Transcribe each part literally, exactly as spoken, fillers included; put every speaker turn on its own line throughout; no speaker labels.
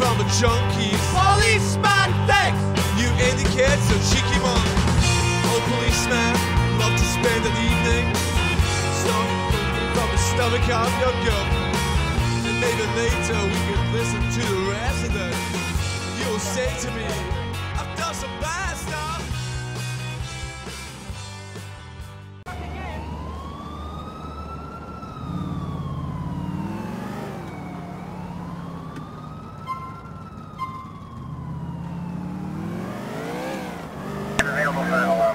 from the junkies. Policeman, thanks! You indicate so cheeky monk. Oh, policeman, love to spend an evening snorting cocaine from the stomach of your girlfriend. And maybe later we can listen to the rest of it. You'll say to me, I've done some bad stuff.
Available final alarm.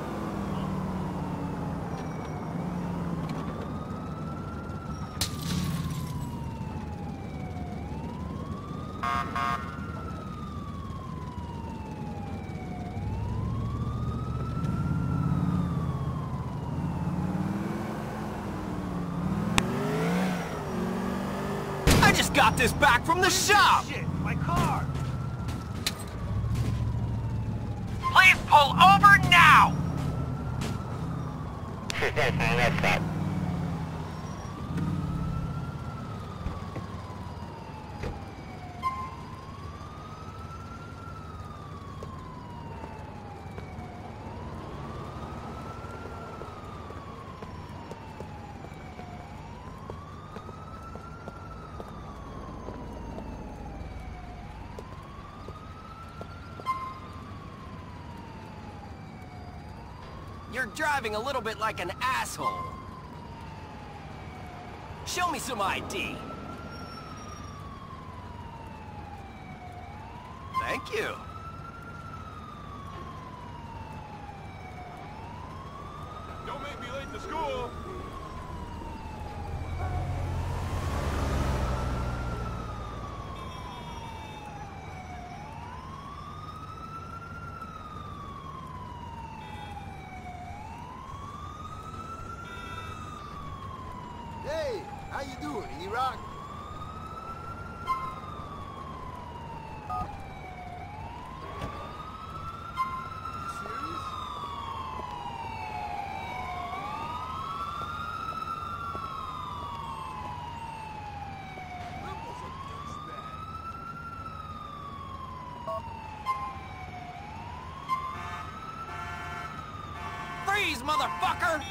I just got this back from the shop!
Shit, my car!
Please pull over now!
That's that.
You're driving a little bit like an asshole. Show me some I D. Thank you.
Don't make me late to school.
Hey, how you doing, E-Rock? You serious? Ripple's a douchebag.
Freeze, motherfucker!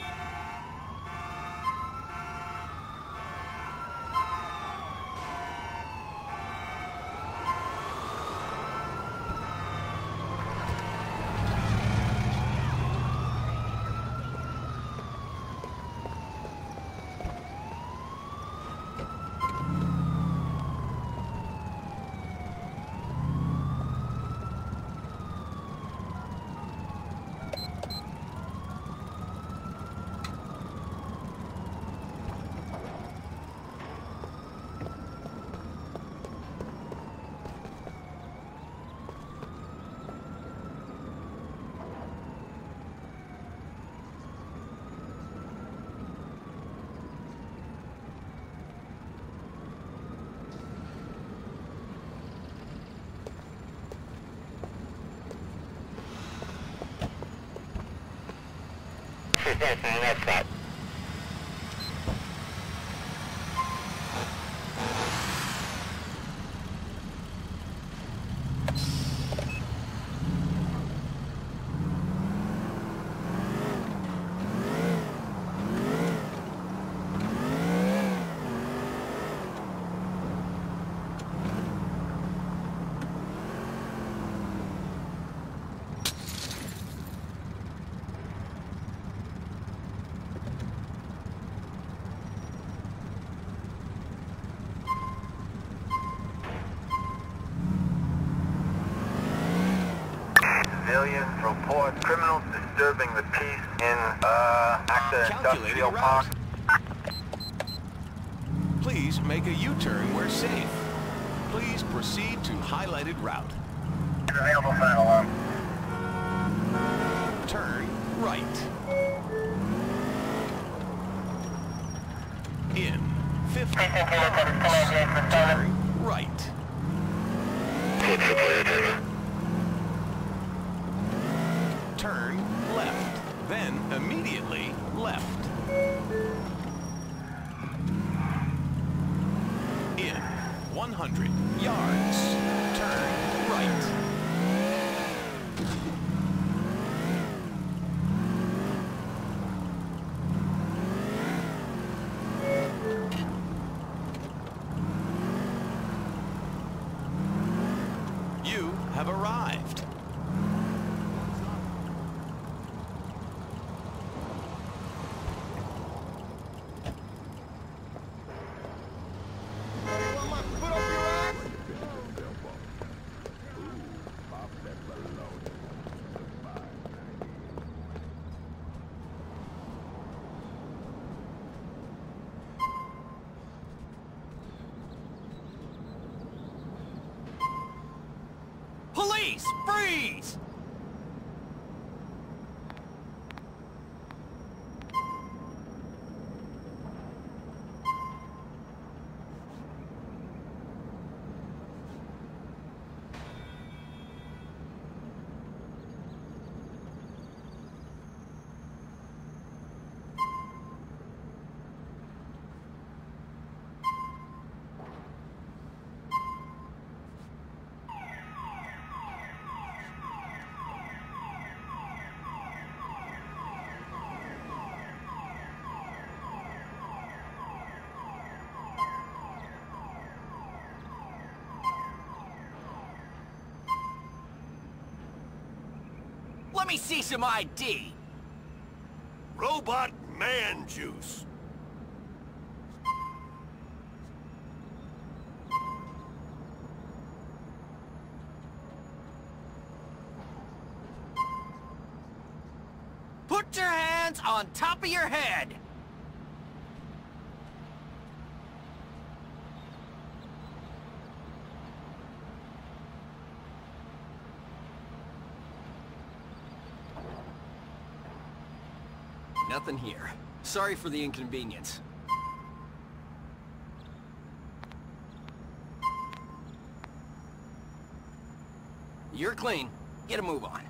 That's that. Civilians report criminals disturbing the peace in, uh, Acta Industrial Park.
Please make a U-turn where safe. Please proceed to highlighted route.
Available final alarm.
Turn right. In fifty. Turn right. Turn left, then immediately left. In one hundred yards. Turn right. You have arrived.
Anyone want to put up your ass?
Police, freeze! Let me see some I D.
Robot man juice.
Put your hands on top of your head. Nothing here. Sorry for the inconvenience. You're clean. Get a move on.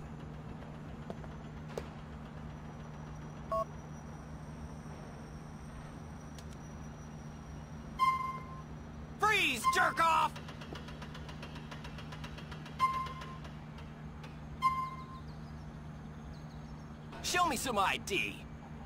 Freeze, jerk off! Show me some I D.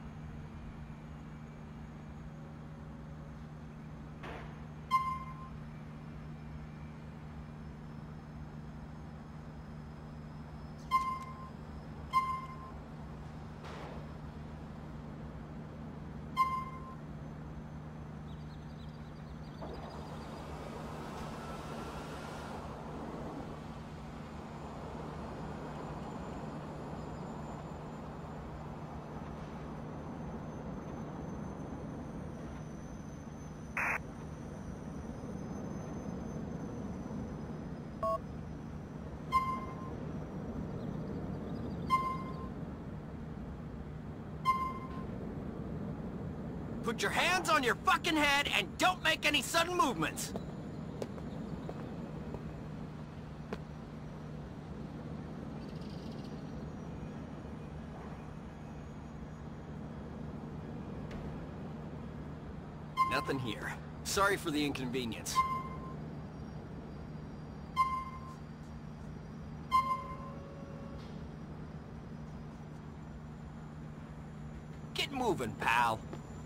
Put your hands on your fucking head and don't make any sudden movements. Nothing here. Sorry for the inconvenience. Get moving, pal.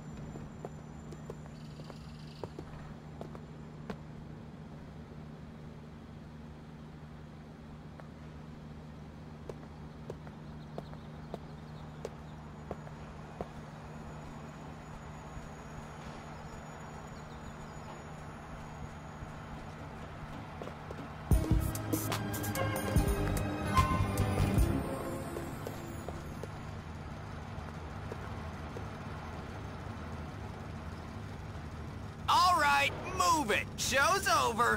All right, move it. Show's over.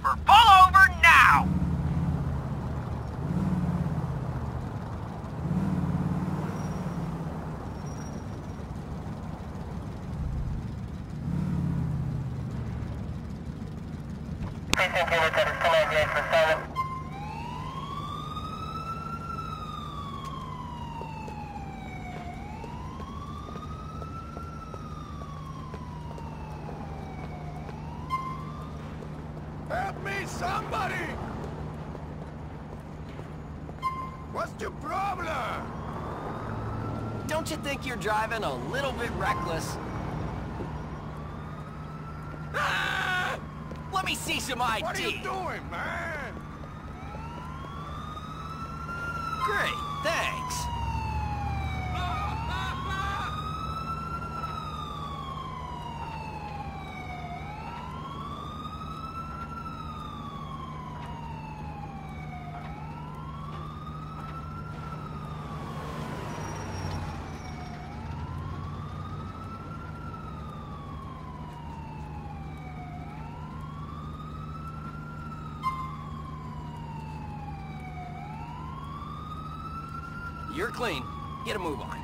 sniper. Pull over now!
Help me, somebody! What's your problem?
Don't you think you're driving a little bit reckless?
Ah!
Let me see some I D.
What are you doing, man?
Great, thanks. You're clean. Get a move on.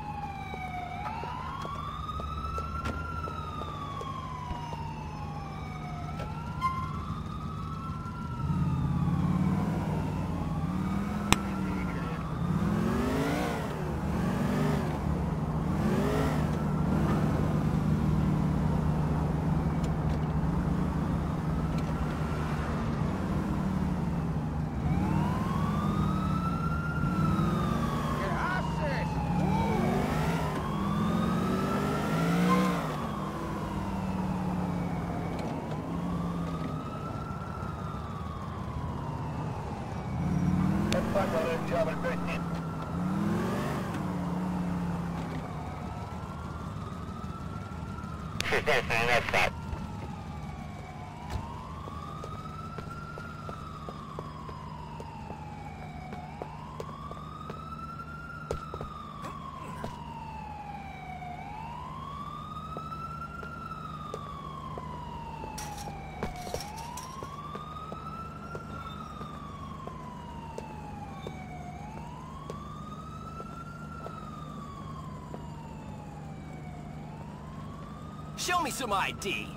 Show me some I D.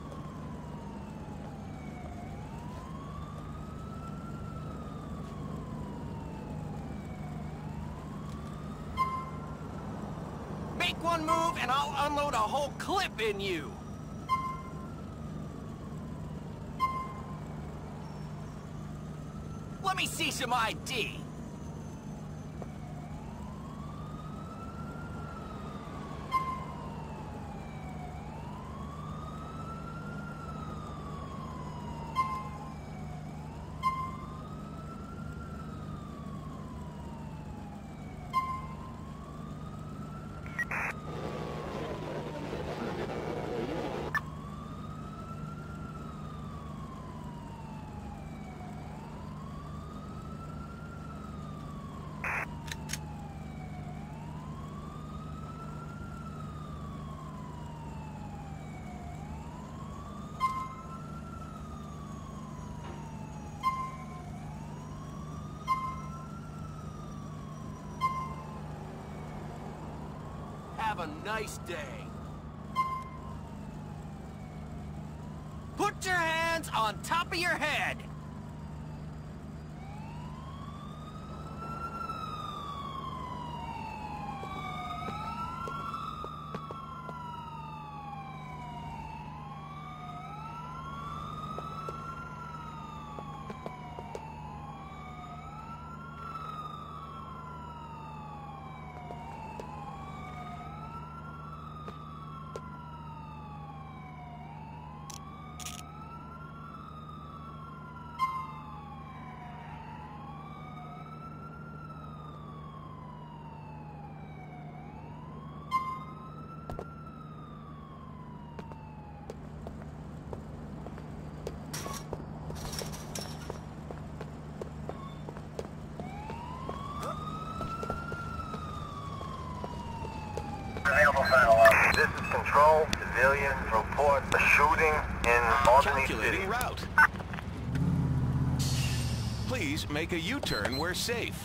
Make one move and I'll unload a whole clip in you. Let me see some I D. Have a nice day. Put your hands on top of your head.
This is Control. Civilians report a shooting in Albany City.
Calculating route. Please make a U-turn where safe.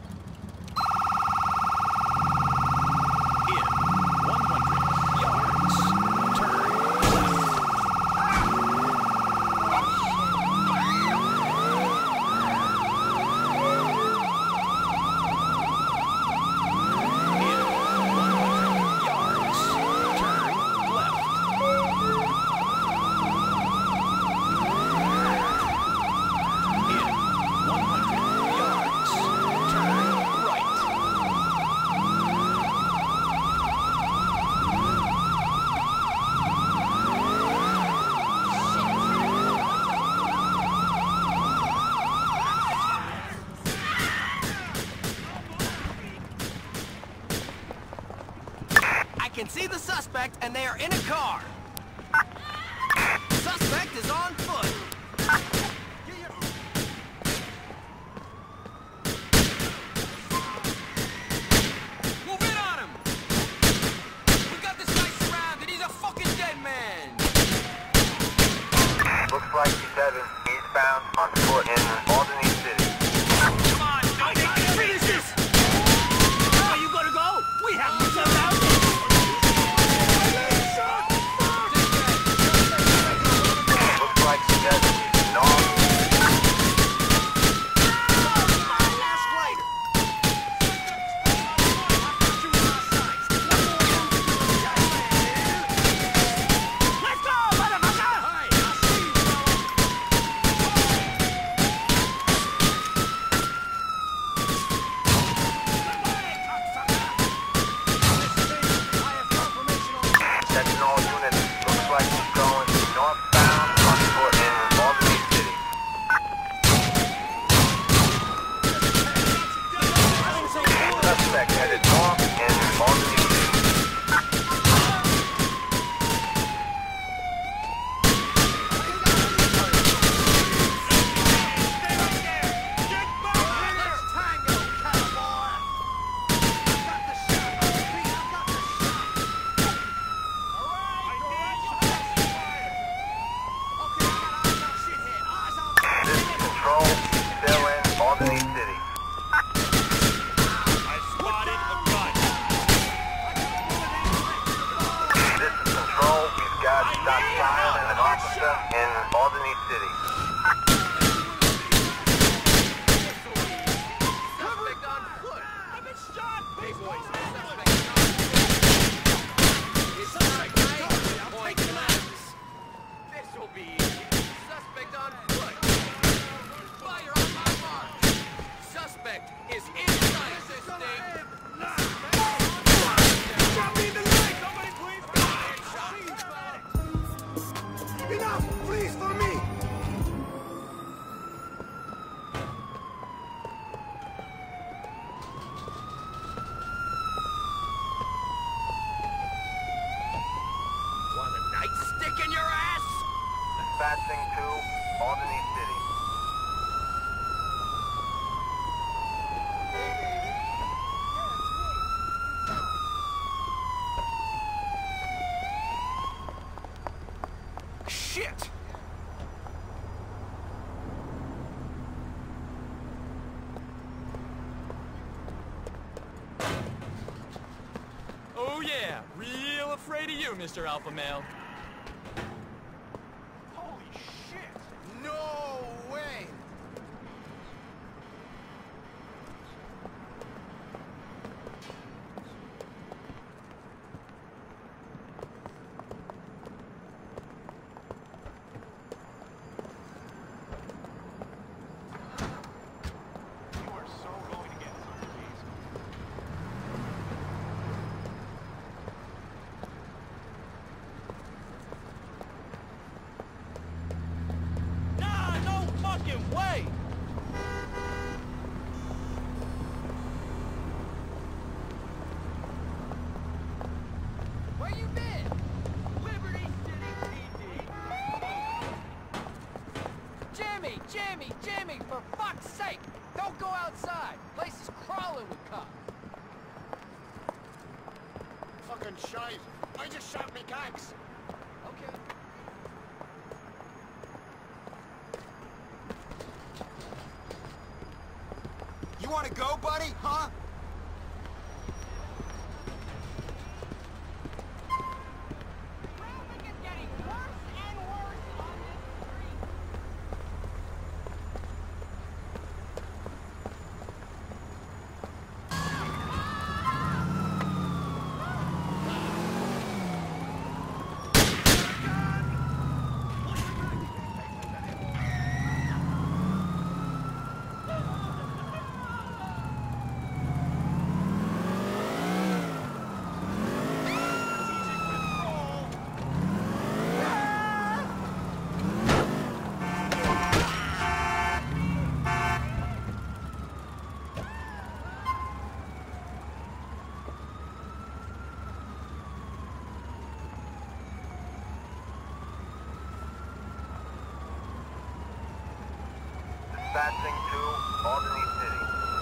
In one hundred yards, turn
I can see the suspect, and they are in a car. Suspect is on foot. Move in on him! We got this guy surrounded. He's a fucking dead man.
Looks like he's heading eastbound on foot in Albany City.
Come on, don't make me finish this! Are you gonna go? We have to send out.
Looks like he's heading north.
Let's go, motherfucker!
Attention all units. Looks like he's going northbound on foot in Albany City. Suspect headed north in Albany City. This is Control, still in Albany City.
I spotted a gun.
This is Control, we've got Doc Child and an officer in Albany City.
Suspect on foot. I've been shot. Big boys. Suspect right. Point collapse. This'll be easy. Suspect on foot. Fire on my mark. Suspect is inside this thing.
Drop me in the leg! Somebody please! Enough! Please, for me!
Want a nightstick in your ass?
Dispatching to Albany City.
Shit!
Oh yeah, real afraid of you, Mister Alpha Male.
Holy shit!
No way!
You are so going to get some of these.
Nah, no fucking way!
Where you been? Liberty City P D. Jimmy, Jimmy, Jimmy, for fuck's sake! Don't go outside! Place is crawling with cops.
Fucking shite! I just shot me gags!
Okay.
You wanna go, buddy? Huh?
Traffic is getting worse and worse on this street.
Dispatching to Albany City.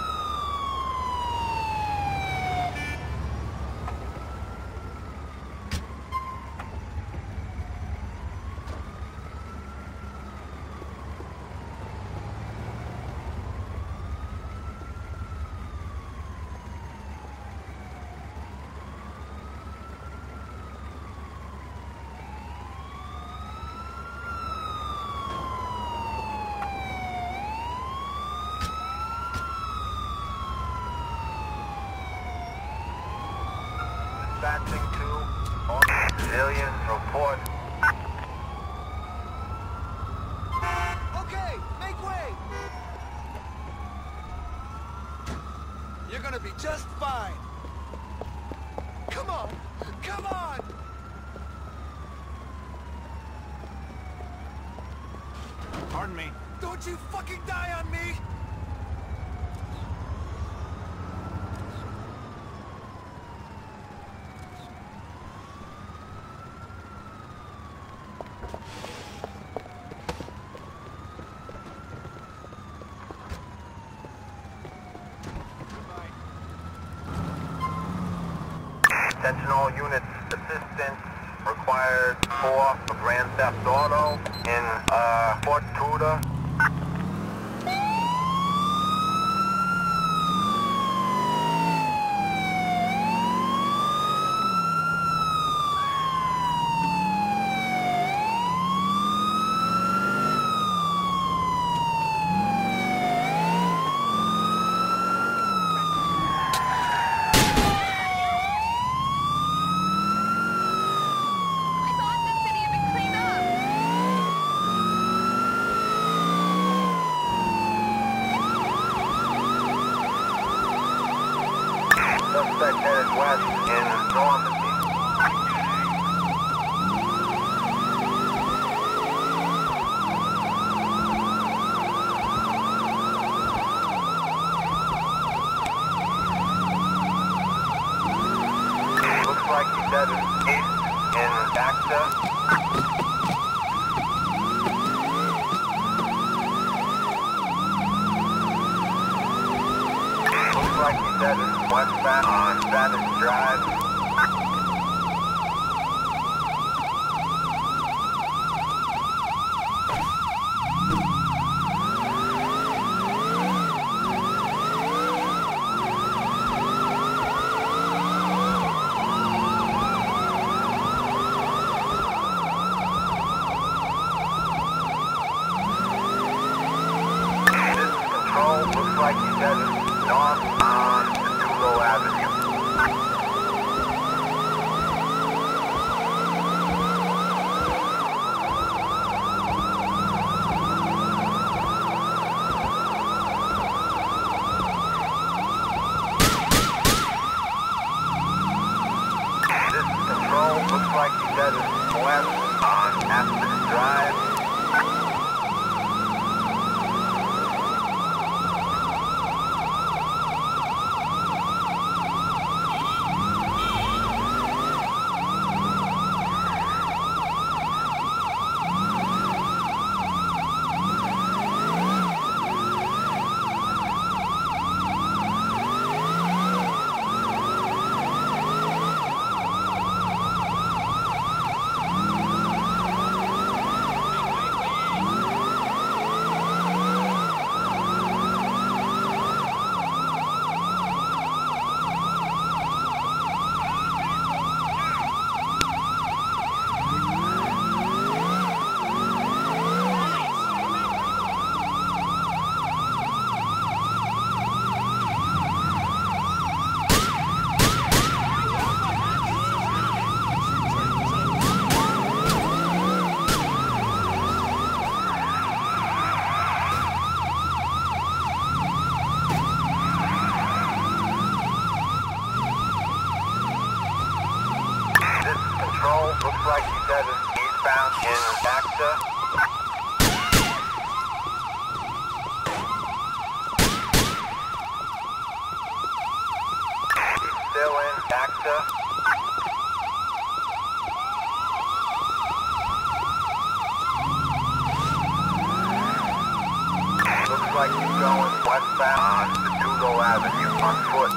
Dispatching to Albany. Civilians report.
Okay, make way! You're gonna be just fine. Come on! Come on!
Pardon me.
Don't you fucking die on me!
Attention all units. Assistance required for a Grand Theft Auto in uh, Fort Tudor.
I thought the city had been cleaned up.
Suspect headed west in Normandy. Looks like he's headed east in Baxter. Looks like he's headed westbound on Savage Drive. This is control. Looks like he's headed north on Tulo Avenue. This is control. Looks like he's headed west on Aspen Drive. headed eastbound in Acta. He's still in Acta. Looks like he's going westbound on Dudo Avenue on foot.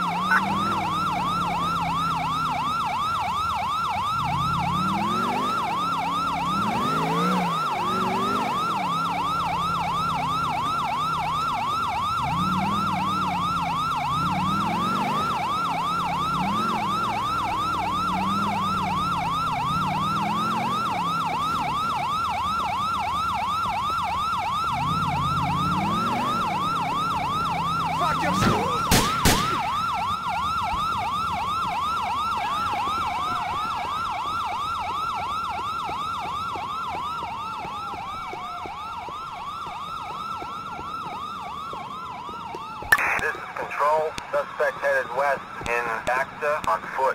This is Control. Suspect headed west in Acta on foot.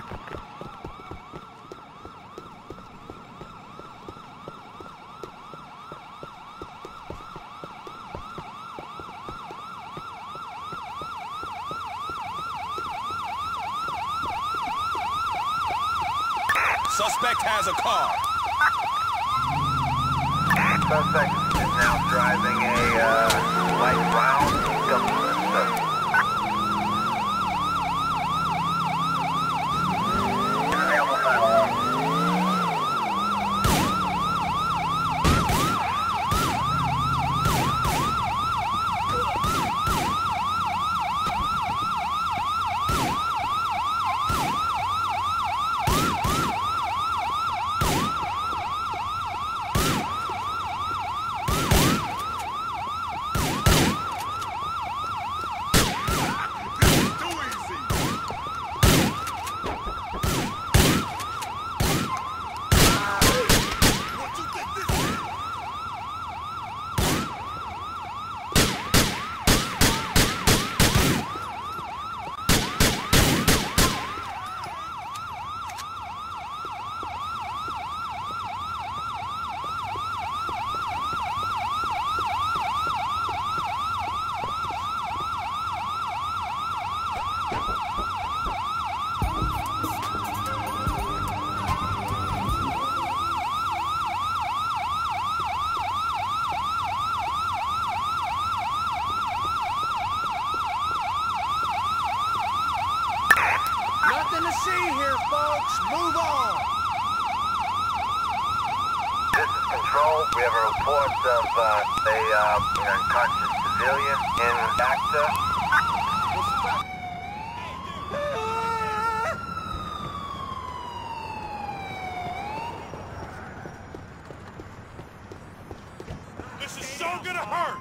Suspect has a car.
Suspect is now driving a uh, light brown pickup.
Nothing to see here, folks. Move on.
This is Control. We have a report of uh, a uh, an unconscious civilian in Acta.
This is so gonna hurt!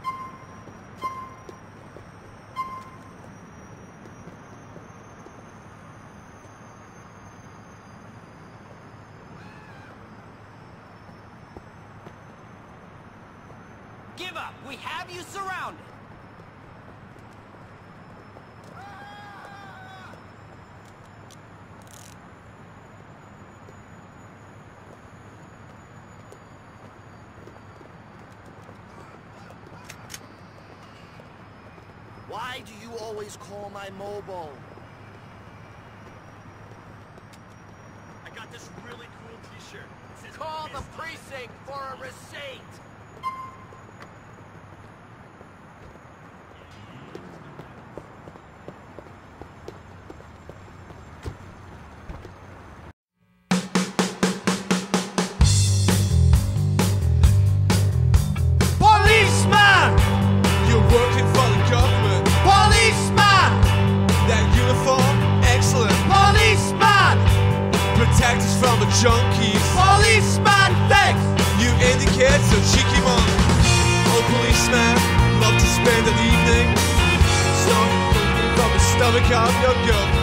Give up. We have you surrounded.
Why do you always call my mobile?
I got this really cool t-shirt.
Call the precinct for a receipt.
Policeman! You're working for the government. Policeman! That uniform, excellent. Policeman! Protect us from the junkies. Policeman, thanks! You indicate so cheeky monk. Oh, policeman, love to spend an evening. So, from the stomach of your girl.